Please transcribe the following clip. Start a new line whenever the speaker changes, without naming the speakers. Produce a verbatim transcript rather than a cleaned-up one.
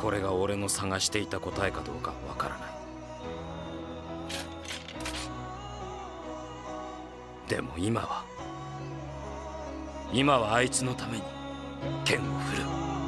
これが俺の探していた答えかどうかわからない。でも今は今はあいつのために剣を振る。